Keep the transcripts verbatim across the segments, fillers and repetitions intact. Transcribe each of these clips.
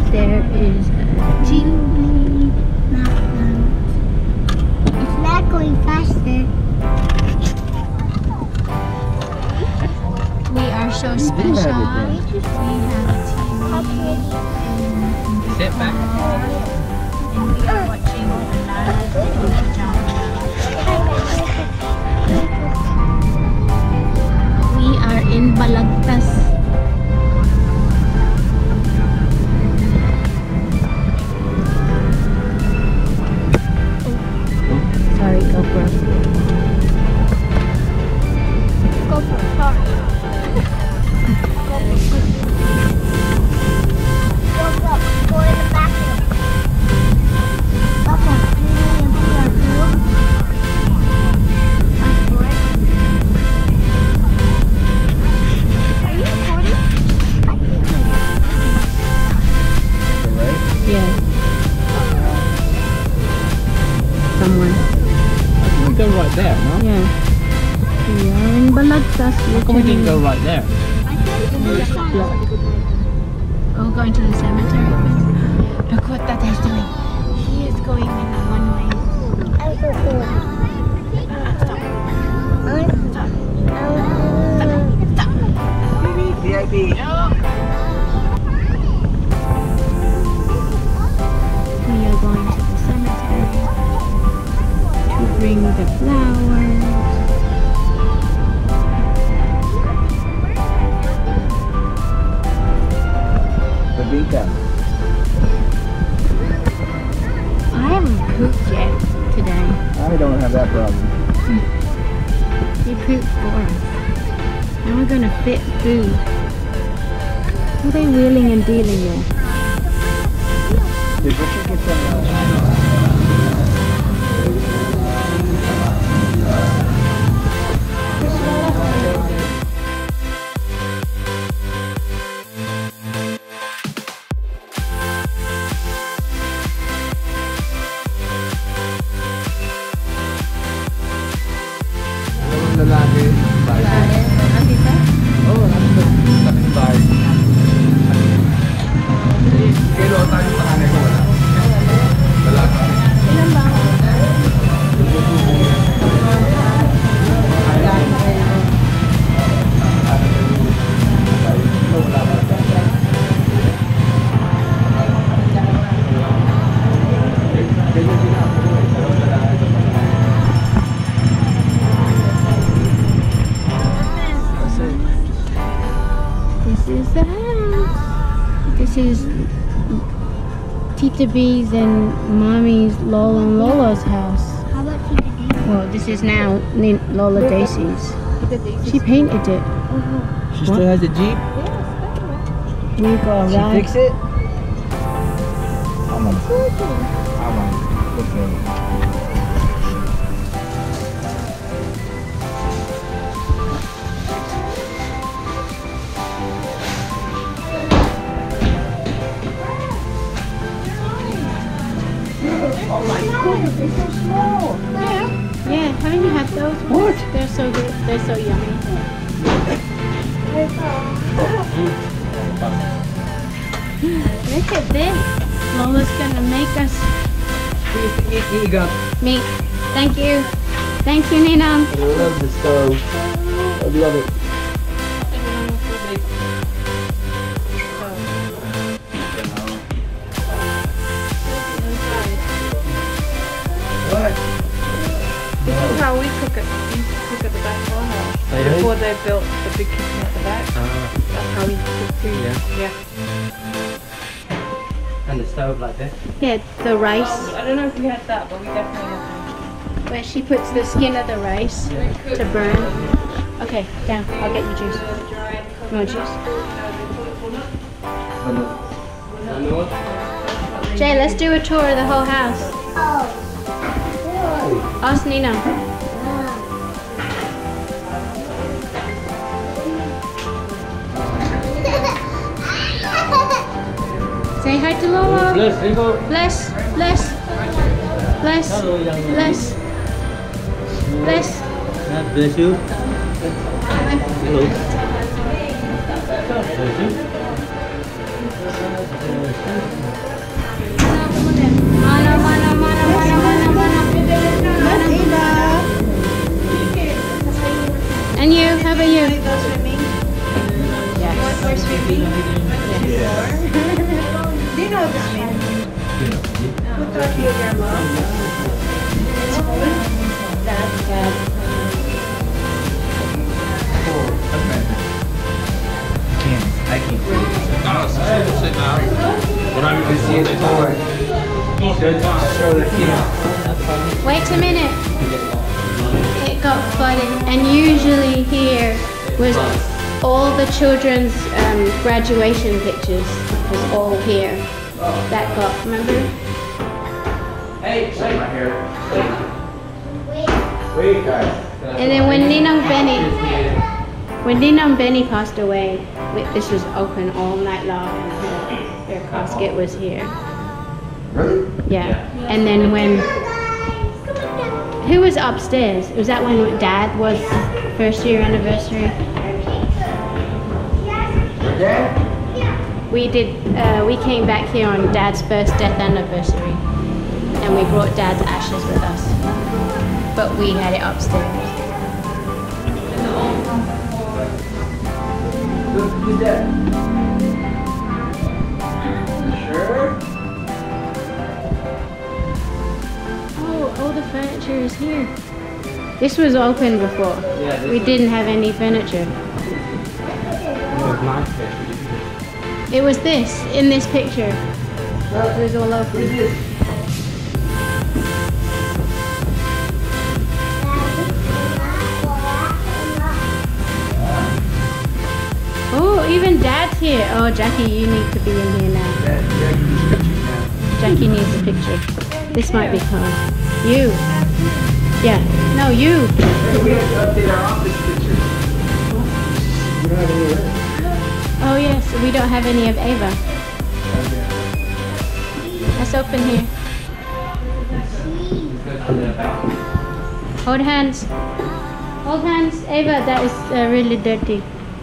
There is a Ghibli. It's not going faster. We are so special. We have a T V. Sit back. And we are watching Aladdin. We are in Balagtas. Sorry, GoPro. GoPro, sorry. GoPro, go in the bathroom. Papa, you need to be our room? Are you recording? I think so. Yeah. Someone. How can we go right there, no? Yeah. We are in Balagtas. How come we didn't go right there? Oh, going to the cemetery. Look what that is doing. He is going in one way. I'm so cool. Stop. Stop. Stop. V I P. We are going to the cemetery to bring the flowers. Babita. I haven't pooped yet today. I don't have that problem. He pooped for us. Now we're gonna fit food. What are they wheeling and dealing with? Did Richard get some? Lalaki, bahay. Nandito? Oo, nandito. Sa bahay. Kilo tayo sa kanay ko wala. Lalaki. Ilan ba? This is the house. This is Tita B's and Mommy's Lola and Lola's house. How about Tita D? Well, this is now Nin- Lola Daisy's. She painted it. She still has the Jeep? We go She around. fix it? I'm on. I'm on. Okay. Oh my goodness, they're so small. Yeah. Yeah, haven't you had those? What? They're so good. They're so yummy. Look at this. Lola's gonna make us Here you go. meat. Thank you. Thank you, Nina. I love the stove. I love it. What? This is how we cook it. We used to cook at the back of our house. Really? Before they built the big kitchen at the back. Uh, That's how we cook food. Yeah. Yeah. and the stove like this. Yeah, the rice. Oh, I don't know if we had that, but we definitely had that. Where she puts the skin of the rice to burn. Okay, down. I'll get you juice. You want juice? Jay, let's do a tour of the whole house. Oh. Ask Nina. Say hi to Lola. Bless, here you go. Bless, bless, bless, Hello, young lady. bless, bless. God bless you. Hello. Bless you. Mana, mana, mana, mana, mana, mana. And you, how about you? Yes. For swimming? Yes. Do you know how to swim? Who taught you, your mom? In school? Dad? Dad. Can't. I can't. No, sit down. What I'm going to see it forward. Show the kid. Wait a minute. It got flooded, and usually here was all the children's um, graduation pictures was all here. That got, remember? Hey, shake my hair. Wait, guys. And then when Ninong Benny, when Ninong Benny passed away, we- this was open all night long, and her, her casket was here. Really? Yeah. And then when, who was upstairs? Was that when Dad was first year anniversary? Dad? We did. Uh, we came back here on Dad's first death anniversary, and we brought Dad's ashes with us. But we had it upstairs. Who's that? Sure? Oh, all the furniture is here. This was open before. Yeah, this We was- didn't have any furniture. It was this in this picture. It was all open. Oh, even Dad's here. Oh, Jackie, you need to be in here now. Dad, yeah, you need pictures now. Jackie needs a picture. This might be fun. You. Yeah. No, you. We have to update our office pictures. We don't have any of Oh yes, we don't have any of Ava. Let's open here. Hold hands. Hold hands. Ava, that is uh, really dirty.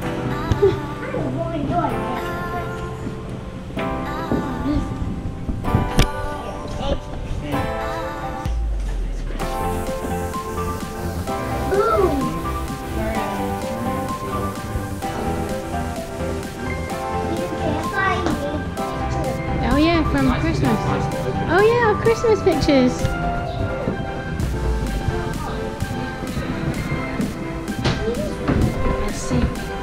Oh yeah, from Christmas. Oh yeah, our Christmas pictures. Let's see.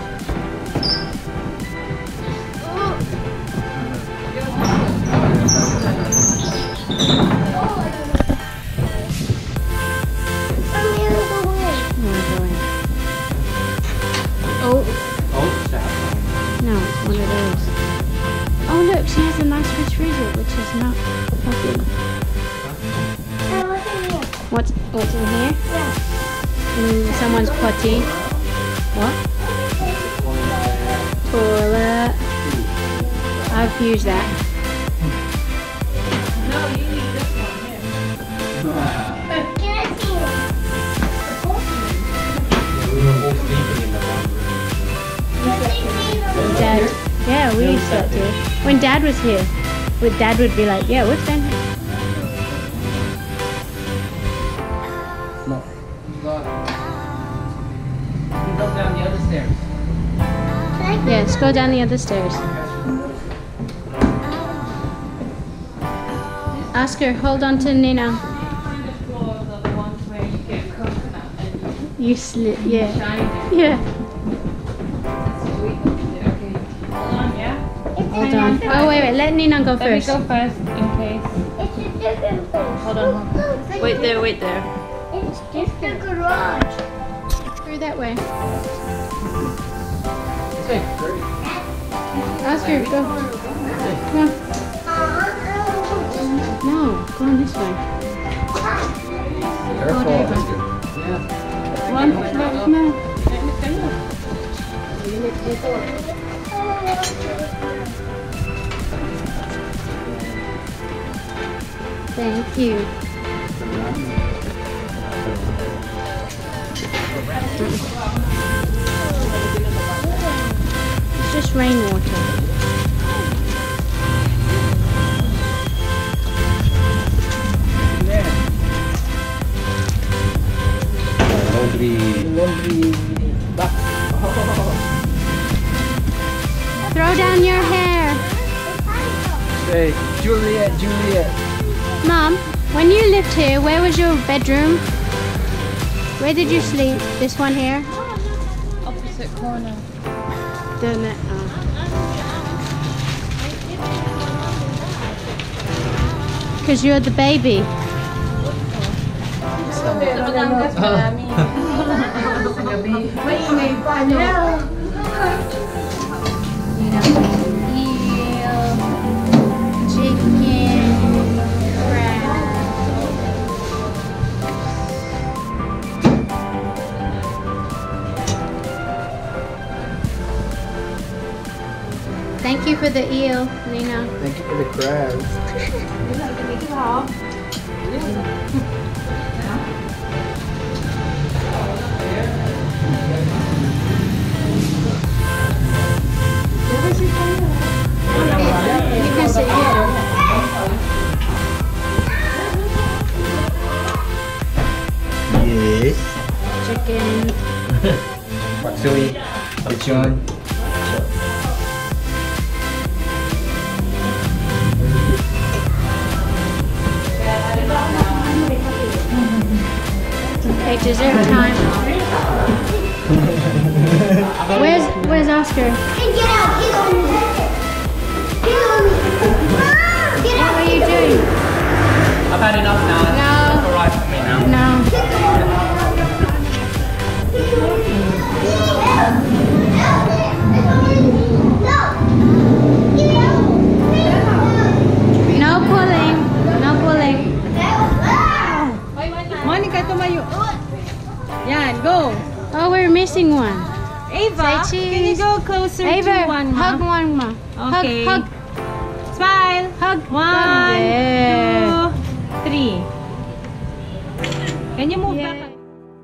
Oh, Oh, stop. no, it's one of those. Oh look, she has a nice refrigerator, which is not popular. What's what's in here? Mm, someone's potty. What? Toilet. I've used that. No, you need this one here. We were both sleeping in the laundry. Dad. Yeah, we used that too. When Dad was here, with Dad would be like, yeah, what's down here? No. You go down the other stairs. Yeah, let's go down the other stairs. Oscar, hold on to Nina. The ones where you get coconut and You slip, yeah. shine it. Yeah. Sweet. Okay. Hold on, yeah? Hold on. Oh, wait, wait, let Nina go Let first. me go first in case. Hold on, hold on. Wait there, wait there. It's just the garage. Through that way. This way. Great. Oscar, go. Come on. No, go on this way. Careful. there you go. Yeah. One, no, no. Thank you. It's just rainwater. Hey, Juliet, Juliet. Mom, when you lived here, where was your bedroom? Where did you sleep? This one here? Opposite corner. The ne- oh. Cause you're the baby. Chicken, crab. Thank you for the eel, Nina. Thank you for the crabs. You can sit here. Yes. Chicken. Matsui, lechon. Okay, dessert time. Where's Where's Oscar? Hey, get out! Get on me! Get on me! Ah, get What out! are you doing? I've had enough now. No. It's alright for me now. No. No pulling. No pulling. Monica, tumayo. Yan, go. Oh, we're missing one. Ava, Say can you cheese. go closer Ava, to one, hug ma? one, ma. Okay. Hug, hug, Smile. hug. One, There. two, three. Can you move Yeah. back?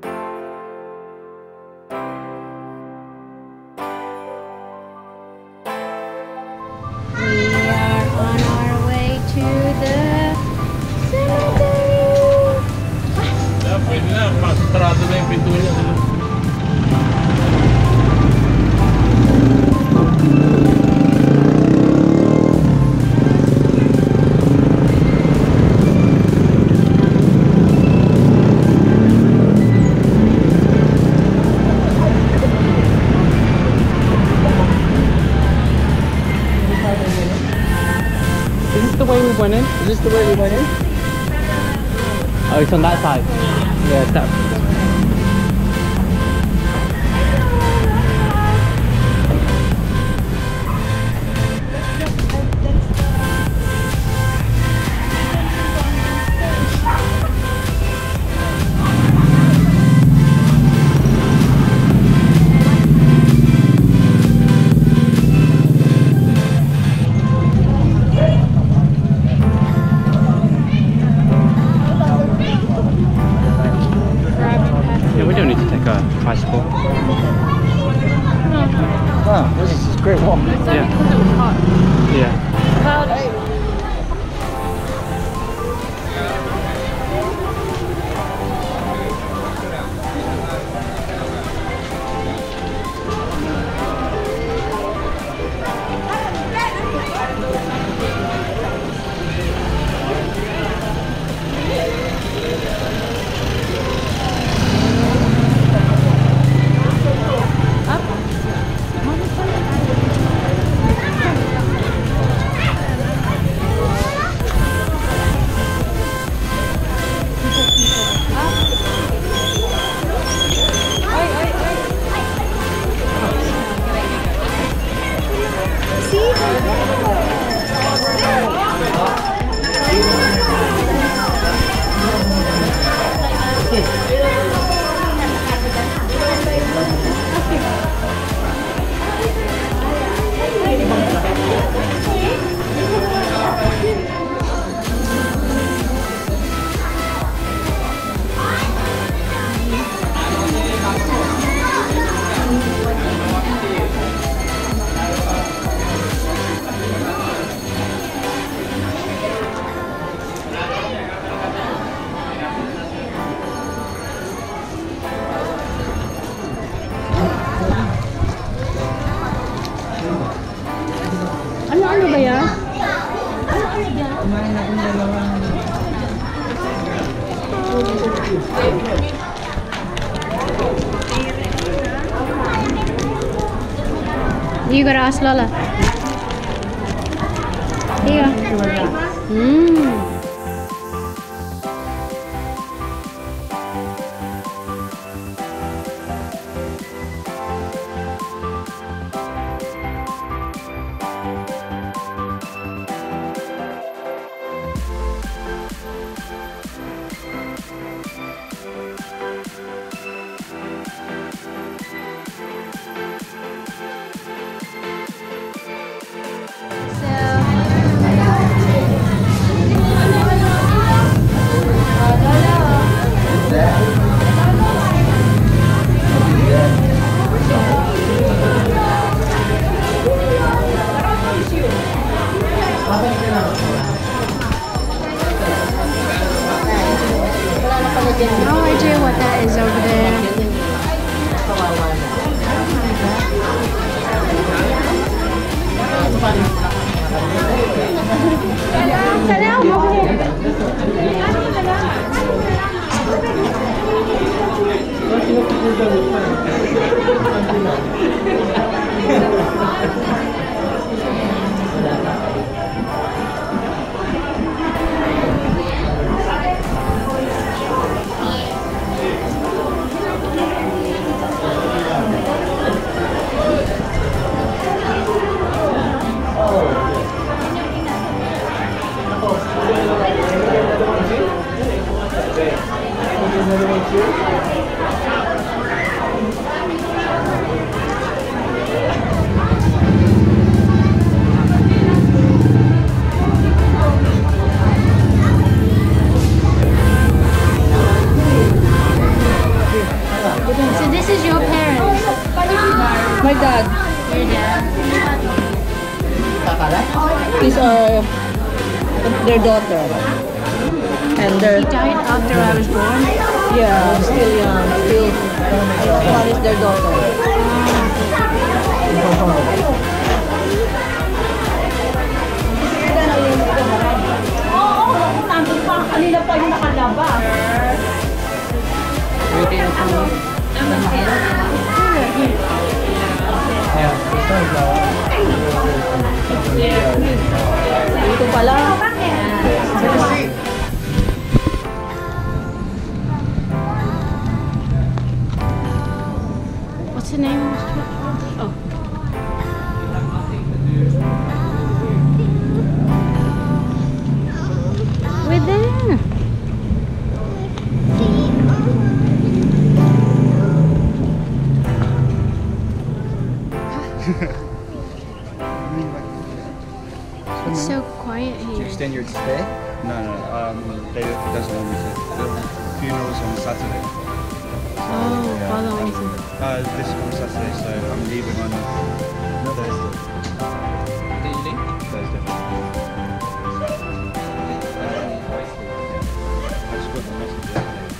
We are on our way to the cemetery. Ya, pwede na. Masarado na yung pinto niya. Is this the way we went in? Is this the way we went in? Oh, it's on that side. Yeah, it's that. Yeah, we don't need to take a tricycle. Wow, this is a great walk. Yeah. Yeah. You gotta ask Lola. Here you go. Mmm. No idea what that is over there. So this is your parents? My dad. Your dad. These are their daughter. And He their, died after I was born. yeah, still young. Still, one is their daughter. Kanina pa yung nakalabas. Dito pala. What's the name of this church? Oh. We're there. It's so quiet Do you here. extend your stay? No, no, um, they, he doesn't want me to. The funeral's on Saturday. Oh, Father Wilson. Uh, this is on Saturday, so I'm leaving on No, Thursday. Did you leave? Thursday. I just got the message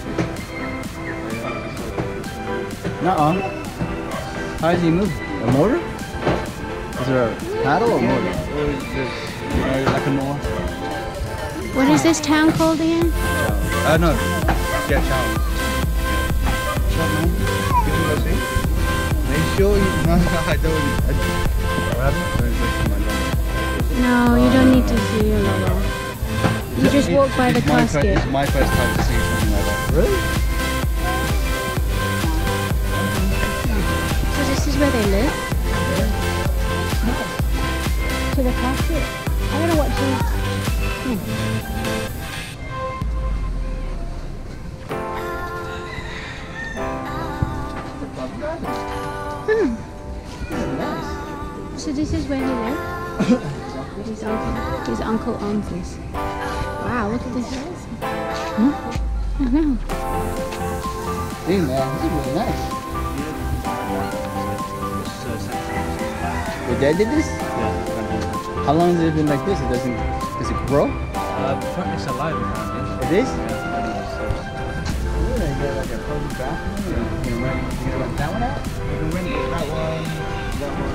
yesterday. Nuh-uh. How does he move? A motor? Is there a paddle or motor? Or is this, you know, like a mower? What is this town called again? Uh, no. Yeah, ciao. Shut man. Did you go see? Are you sure? You, no, no, I don't. I, what happened? Don't wait for my number. No, you don't need to see your logo. You just It- walk by the it's my fir- casket. It's my first time to see something like that. Really? So this is where they live? To the casket? I don't know what to... Hmm. Hmm. So this is where he lived? his uncle, his uncle owns this. Wow, look at this house. Hmm? I know. Hey man, this is really nice. Your dad did this? Yeah. How long has it been like this? It doesn't, does it grow? Uh, it's alive apparently. It is? Yeah, you got like a cozy bathroom. You can rent, you can rent that one out? You can rent it, that one, that one.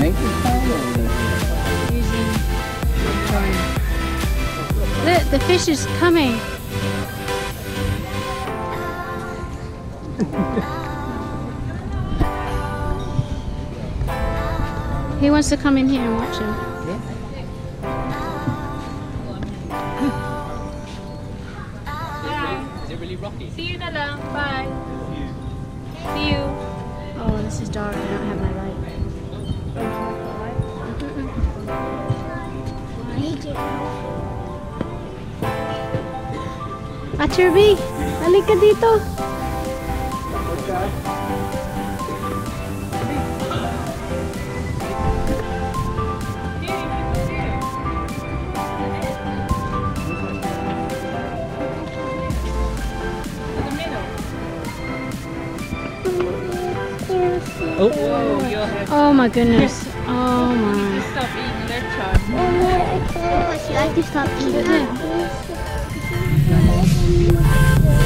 make this time? Or Using drone. Look, the fish is coming. He wants to come in here and watch him. Is it really rocky? See you na lang. Bye. See you. Oh, this is dark. I don't have my light. Ate B, halika dito. Oh. Oh, you have Oh my goodness. Oh my. to stop eating their charm. I have to stop eating. Look there.